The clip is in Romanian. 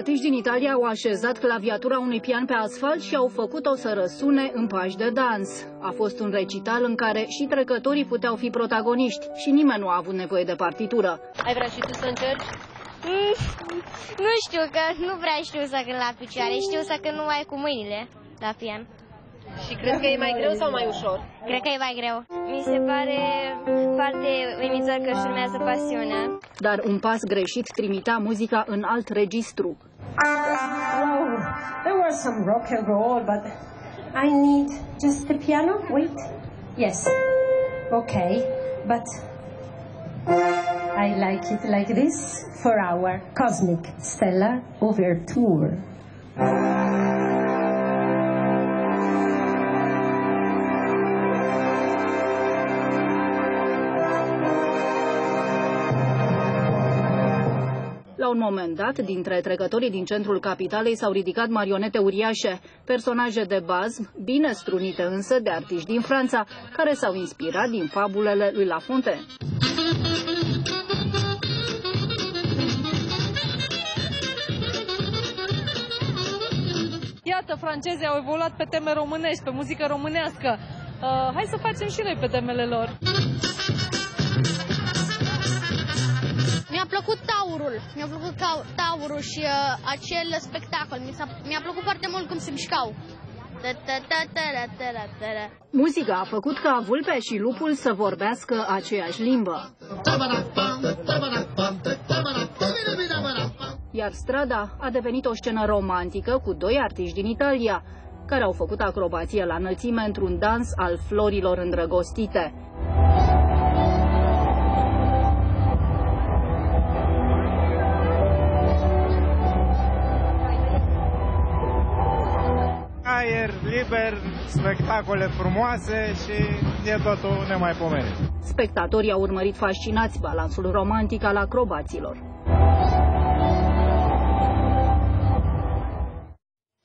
artiști din Italia au așezat claviatura unui pian pe asfalt și au făcut-o să răsune în pași de dans. A fost un recital în care și trecătorii puteau fi protagoniști și nimeni nu a avut nevoie de partitură. Ai vrea și tu să încerci? Nu știu, că nu prea știu să cânt la picioare, știu să cânt numai cu mâinile la pian. Și crezi că e mai greu sau mai ușor? Cred că e mai greu. Mi se pare foarte uimitor că își urmează pasiunea. Dar un pas greșit trimitea muzica în alt registru. Wow, there was some rock and roll, but I need just the piano. Wait. Yes. Okay, but I like it like this for our Cosmic Stellar Overture. La un moment dat, dintre trecătorii din centrul capitalei s-au ridicat marionete uriașe, personaje de bazm, bine strunite însă de artiști din Franța, care s-au inspirat din fabulele lui La Fontaine. Iată, francezii au evoluat pe teme românești, pe muzică românească. Hai să facem și noi pe temele lor. Mi-a plăcut taurul și acel spectacol. Mi-a plăcut foarte mult cum se mișcau. Muzica a făcut ca vulpea și lupul să vorbească aceeași limbă. Iar strada a devenit o scenă romantică cu doi artiști din Italia, care au făcut acrobație la înălțime într-un dans al florilor îndrăgostite. Aer liber, spectacole frumoase și e totul nemaipomenit. Spectatorii au urmărit fascinați balansul romantic al acrobaților.